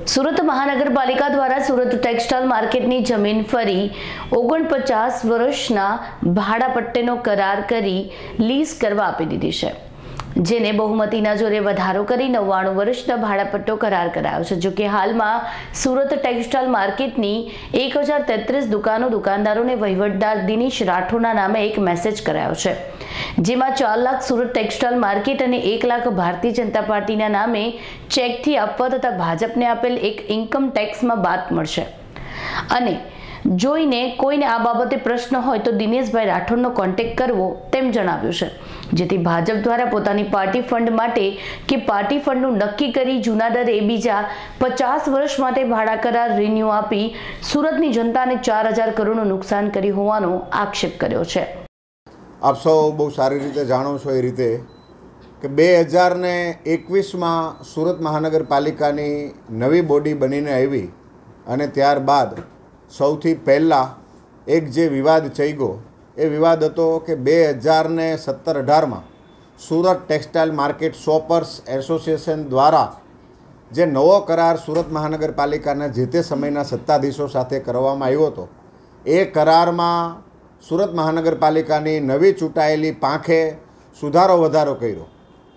સુરત મહાનગરપાલિકા દ્વારા સુરત ટેક્સટાઇલ માર્કેટની જમીન ફરી 49 વર્ષના ભાડાપટ્ટેનો કરાર કરી લીઝ કરવા આપી દીધી છે, જેને બહુમતીના જોરે વધારો કરી 99 વર્ષના ભાડાપટ્ટો કરાર કરાયો છે। જો કે હાલમાં સુરત ટેક્સટાઇલ માર્કેટની 1033 દુકાનદારોને વહીવટદાર દિનેશ રાઠોડના નામે એક મેસેજ કરાયો છે, જેમાં 4 લાખ સુરત ટેક્સટાઇલ માર્કેટ અને 1 લાખ ભારતીય જનતા પાર્ટીના નામે ચેકથી આપવા તથા ભાજપને આપેલ એક ઇન્કમ ટેક્સમાં બાદ મળશે અને જોઈને કોઈને આ બાબતે પ્રશ્ન હોય તો દિનેશભાઈ રાઠોડનો કોન્ટેક્ટ કરવો તેમ જણાવ્યું છે, જેથી ભાજપ દ્વારા પોતાની પાર્ટી ફંડ માટે કે પાર્ટી ફંડનું નક્કી કરી જૂના દરે બીજા 50 વર્ષ માટે ભાડા કરાર રિન્યુ આપી સુરતની જનતાને 4000 કરોડનું નુકસાન કર્યું હોવાનો આક્ષેપ કર્યો છે। આપ સૌ બહુ સારી રીતે જાણો છો એ રીતે કે 2021માં સુરત મહાનગરપાલિકાની નવી બોડી બનીને આવી અને ત્યારબાદ સૌથી પહેલાં એક જે વિવાદ ચગ્યો એ વિવાદ હતો કે 2017-18માં Surat textile market shoppers association દ્વારા જે નવો કરાર સુરત મહાનગરપાલિકાના જે તે સમયના સત્તાધીશો સાથે કરવામાં આવ્યો હતો, એ કરારમાં સુરત મહાનગરપાલિકાની નવી ચૂંટાયેલી પાંખે સુધારો વધારો કર્યો।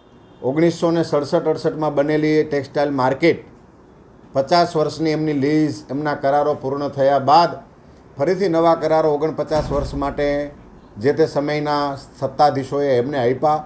1967-68માં બનેલી ટેક્સટાઇલ માર્કેટ 50 વર્ષની એમની લીઝ એમના કરારો પૂર્ણ થયા બાદ ફરીથી નવા કરારો 49 વર્ષ માટે જે તે સમયના સત્તાધીશોએ એમને આપ્યા।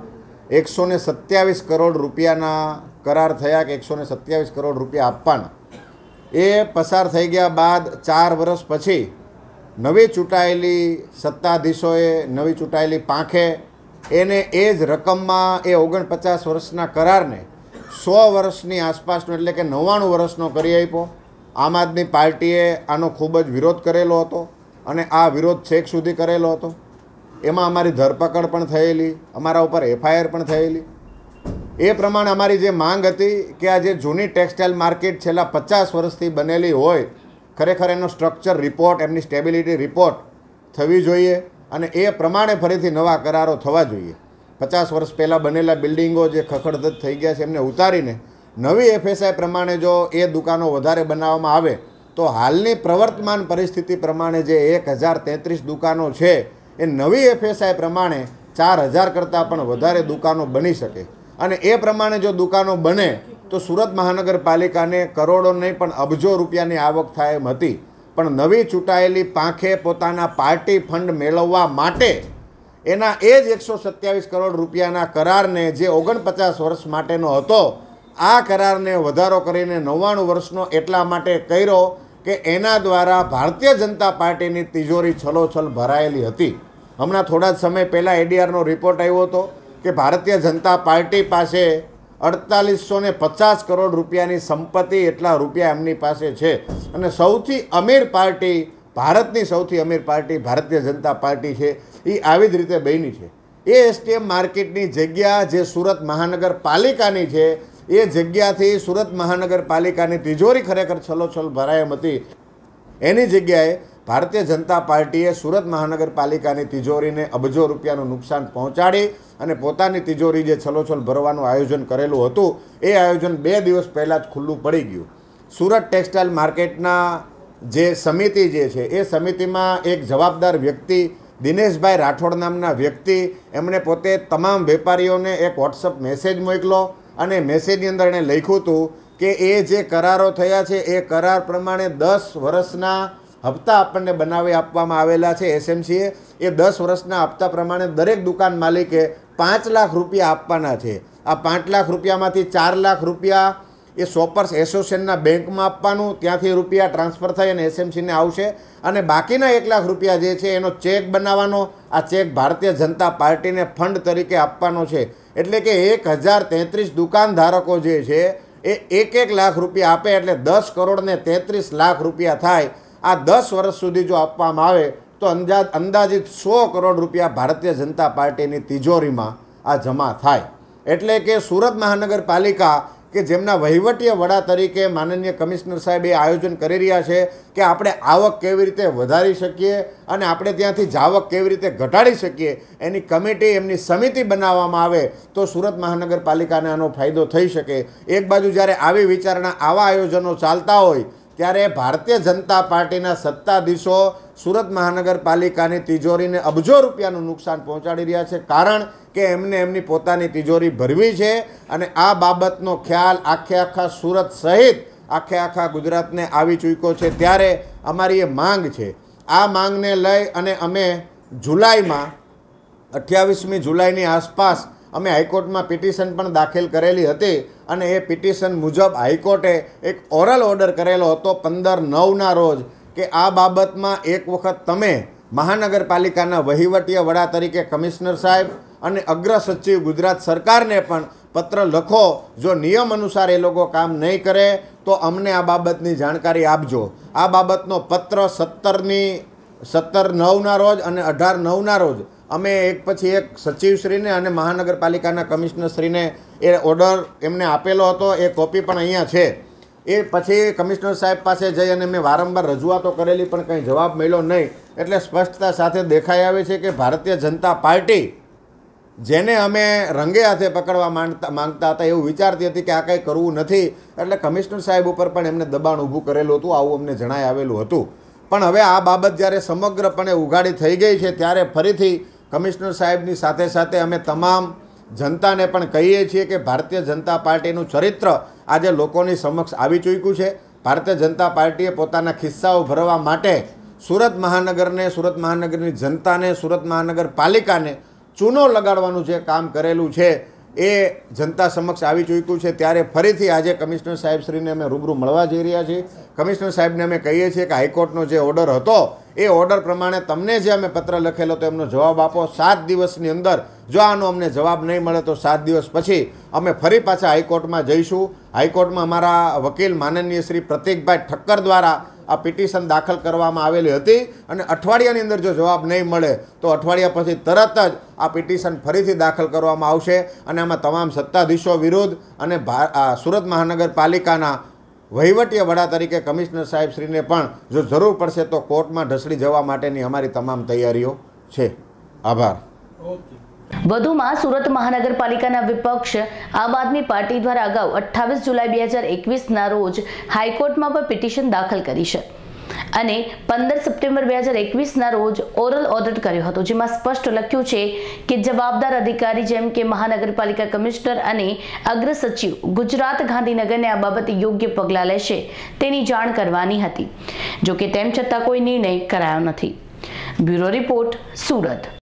127 કરોડ રૂપિયાના કરાર થયા કે 127 કરોડ રૂપિયા આપવાના। એ પસાર થઈ ગયા બાદ 4 વર્ષ પછી નવી ચૂંટાયેલી સત્તાધીશોએ નવી ચૂંટાયેલી પાંખે એને એ જ રકમમાં એ 49 વર્ષના કરારને 100 વર્ષની આસપાસનો એટલે કે 99 વર્ષનો કરી આપ્યો। આમ આદમી પાર્ટીએ આનો ખૂબ જ વિરોધ કરેલો હતો અને આ વિરોધ છેક સુધી કરેલો હતો। એમાં અમારી ધરપકડ પણ થયેલી, અમારા ઉપર FIR પણ થયેલી। એ પ્રમાણે અમારી જે માંગ હતી કે આ જે જૂની ટેક્સટાઇલ માર્કેટ છેલ્લા 50 વર્ષથી બનેલી હોય, ખરેખર એનો સ્ટ્રક્ચર રિપોર્ટ, એમની સ્ટેબિલિટી રિપોર્ટ થવી જોઈએ અને એ પ્રમાણે ફરીથી નવા કરારો થવા જોઈએ। 50 વર્ષ પહેલાં બનેલા બિલ્ડિંગો જે ખખડધજ થઈ ગયા છે એમને ઉતારીને નવી FSI પ્રમાણે જો એ દુકાનો વધારે બનાવવામાં આવે તો હાલની પ્રવર્તમાન પરિસ્થિતિ પ્રમાણે જે 1033 દુકાનો છે એ નવી FSI પ્રમાણે 4000 કરતાં પણ વધારે દુકાનો બની શકે અને એ પ્રમાણે જો દુકાનો બને તો સુરત મહાનગરપાલિકાને કરોડો નહીં પણ અબજો રૂપિયાની આવક થાય એમ હતી। પણ નવી ચૂંટાયેલી પાંખે પોતાના પાર્ટી ફંડ મેળવવા માટે એના એ જ 127 કરોડ રૂપિયાના કરારને જે 49 વર્ષ માટેનો હતો, આ કરારને વધારો કરીને 99 વર્ષનો એટલા માટે કર્યો કે એના દ્વારા ભારતીય જનતા પાર્ટીની તિજોરી છલોછલ ભરાયેલી હતી। હમણાં થોડા જ સમય પહેલાં ADRનો રિપોર્ટ આવ્યો હતો કે ભારતીય જનતા પાર્ટી પાસે 4850 કરોડ રૂપિયાની સંપત્તિ, એટલા રૂપિયા એમની પાસે છે અને સૌથી અમીર પાર્ટી, ભારતની સૌથી અમીર પાર્ટી ભારતીય જનતા પાર્ટી છે। એ આવી જ રીતે બની છે। એ STM માર્કેટની જગ્યા જે સુરત મહાનગરપાલિકાની છે એ જગ્યાથી સુરત મહાનગરપાલિકાની તિજોરી ખરેખર છલોછલ ભરાય એમ હતી, એની જગ્યાએ ભારતીય જનતા પાર્ટીએ સુરત મહાનગરપાલિકાની તિજોરીને અબજો રૂપિયાનું નુકસાન પહોંચાડી અને પોતાની તિજોરી જે છલોછલ ભરવાનું આયોજન કરેલું હતું એ આયોજન 2 દિવસ પહેલાં જ ખુલ્લું પડી ગયું। સુરત ટેક્સટાઇલ માર્કેટના જે સમિતિ જે છે એ સમિતિમાં એક જવાબદાર વ્યક્તિ દિનેશભાઈ રાઠોડ નામના વ્યક્તિ, એમણે પોતે તમામ વેપારીઓને એક WhatsApp મેસેજ મોકલ્યો અને મેસેજની અંદર એણે લખ્યું હતું કે એ જે કરારો થયા છે એ કરાર પ્રમાણે 10 વર્ષના હપ્તા આપણને બનાવી આપવામાં આવેલા છે SMCએ। એ 10 વર્ષના હપ્તા પ્રમાણે દરેક દુકાન માલિકે 5 લાખ રૂપિયા આપવાના છે। આ 5 લાખ રૂપિયામાંથી 4 લાખ રૂપિયા એ શોપર્સ એસોસિએશનના બેંકમાં આપવાનું, ત્યાંથી રૂપિયા ટ્રાન્સફર થઈ અને SMCને આવશે અને બાકીના 1 લાખ રૂપિયા જે છે એનો ચેક બનાવવાનો, આ ચેક ભારતીય જનતા પાર્ટીને ફંડ તરીકે આપવાનો છે। એટલે કે 1033 દુકાનધારકો જે છે એ 1 લાખ રૂપિયા આપે એટલે 10 કરોડ ને 33 લાખ રૂપિયા થાય। આ 10 વર્ષ સુધી જો આપવામાં આવે તો અંદાજિત 100 કરોડ રૂપિયા ભારતીય જનતા પાર્ટીની તિજોરીમાં આ જમા થાય। એટલે કે સુરત મહાનગરપાલિકા કે જેમના વહીવટીય વડા તરીકે માનનીય કમિશનર સાહેબ એ આયોજન કરી રહ્યા છે કે આપણે આવક કેવી રીતે વધારી શકીએ અને આપણે ત્યાંથી જાવક કેવી રીતે ઘટાડી શકીએ, એની કમિટી, એમની સમિતિ બનાવવામાં આવે તો સુરત મહાનગરપાલિકાને આનો ફાયદો થઈ શકે. એક બાજુ જ્યારે આવી વિચારણા, આવા આયોજનો ચાલતા હોય ત્યારે ભારતીય જનતા પાર્ટીના સત્તાધીશો સુરત મહાનગરપાલિકાની તિજોરીને અબજો રૂપિયાનું નુકસાન પહોંચાડી રહ્યા છે. કારણ કે એમને એમની પોતાની તિજોરી ભરવી છે અને આ બાબતનો ખ્યાલ આખા સુરત સહિત આખા ગુજરાતને આવી ચૂક્યો છે. ત્યારે અમારી એ માંગ છે. આ માંગને લઈ અને અમે જુલાઈમાં 28મી જુલાઈની આસપાસ અમે હાઈકોર્ટમાં પિટિશન પણ દાખલ કરેલી હતી અને એ પિટિશન મુજબ હાઈકોર્ટે એક ઓરલ ઓર્ડર કરેલો હતો 15/9ના રોજ કે આ બાબતમાં એક વખત તમે મહાનગરપાલિકાના વહીવટીય વડા તરીકે કમિશનર સાહેબ અને અગ્ર સચિવ ગુજરાત સરકારને પણ પત્ર લખો. જો નિયમ અનુસાર એ લોકો કામ નહીં કરે તો અમને આ બાબતની જાણકારી આપજો. આ બાબતનો પત્ર 17/9ના રોજ અને 18/9ના રોજ અમે એક પછી એક સચિવશ્રીને અને મહાનગરપાલિકાના કમિશનરશ્રીને એ ઓર્ડર એમને આપેલો હતો. એ કોપી પણ અહીંયા છે. એ પછી કમિશનર સાહેબ પાસે જઈ અને મેં વારંવાર રજૂઆતો કરેલી પણ કંઈ જવાબ મળ્યો નહીં. એટલે સ્પષ્ટતા સાથે દેખાઈ આવે છે કે ભારતીય જનતા પાર્ટી જેને અમે રંગે હાથે પકડવા માંગતા હતા એવું વિચારતી હતી કે આ કંઈ કરવું નથી. એટલે કમિશનર સાહેબ ઉપર પણ એમને દબાણ ઊભું કરેલું હતું, આવું અમને જણાઈ આવેલું હતું. પણ હવે આ બાબત જ્યારે સમગ્રપણે ઉઘાડી થઈ ગઈ છે ત્યારે ફરીથી કમિશનર સાહેબની સાથે સાથે અમે તમામ જનતાને પણ કહીએ છીએ કે ભારતીય જનતા પાર્ટીનું ચરિત્ર આજે લોકોની સમક્ષ આવી ચૂક્યું છે. ભારતીય જનતા પાર્ટીએ પોતાના ખિસ્સાઓ ભરવા માટે સુરત મહાનગરને, સુરત મહાનગરની જનતાને, સુરત મહાનગરપાલિકાને ચૂનો લગાડવાનું જે કામ કરેલું છે એ જનતા સમક્ષ આવી ચૂક્યું છે. ત્યારે ફરીથી આજે કમિશનર સાહેબશ્રીને અમે રૂબરૂ મળવા જઈ રહ્યા છીએ. કમિશનર સાહેબને અમે કહીએ છીએ કે હાઈકોર્ટનો જે ઓર્ડર હતો એ ઓર્ડર પ્રમાણે તમને જે અમે પત્ર લખેલો તો એમનો જવાબ આપો. 7 દિવસની અંદર જો આનો અમને જવાબ નહીં મળે તો 7 દિવસ પછી અમે ફરી પાછા હાઈકોર્ટમાં જઈશું. હાઈકોર્ટમાં અમારા વકીલ માનનીય શ્રી પ્રતીકભાઈ ઠક્કર દ્વારા આ પિટિશન દાખલ કરવામાં આવેલી હતી અને અઠવાડિયાની અંદર જો જવાબ નહીં મળે તો અઠવાડિયા પછી તરત જ આ પિટિશન ફરીથી દાખલ કરવામાં આવશે અને આમાં તમામ સત્તાધીશો વિરુદ્ધ અને સુરત મહાનગરપાલિકાના વહીવટીય વડા તરીકે કમિશનર સાહેબશ્રીને પણ જો જરૂર પડશે તો કોર્ટમાં ઢસડી જવા માટેની અમારી તમામ તૈયારીઓ છે. આભાર. વધુમાં સુરત મહાનગરપાલિકાના વિપક્ષ આમ આદમી પાર્ટી દ્વારા અગાઉ 28 જુલાઈ 2021ના રોજ હાઈકોર્ટમાં પણ પિટિશન દાખલ કરી છે અને 15 સપ્ટેમ્બર 2021ના રોજ ઓરલ ઓર્ડર કર્યો હતો, જેમાં સ્પષ્ટ લખ્યું છે કે જવાબદાર અધિકારી જેમ કે મહાનગરપાલિકા કમિશનર અને અગ્ર સચિવ ગુજરાત ગાંધીનગરને આ બાબતે યોગ્ય પગલાં લેશે તેની જાણ કરવાની હતી. જોકે તેમ છતાં કોઈ નિર્ણય કરાયો નથી. Bureau report, Surat.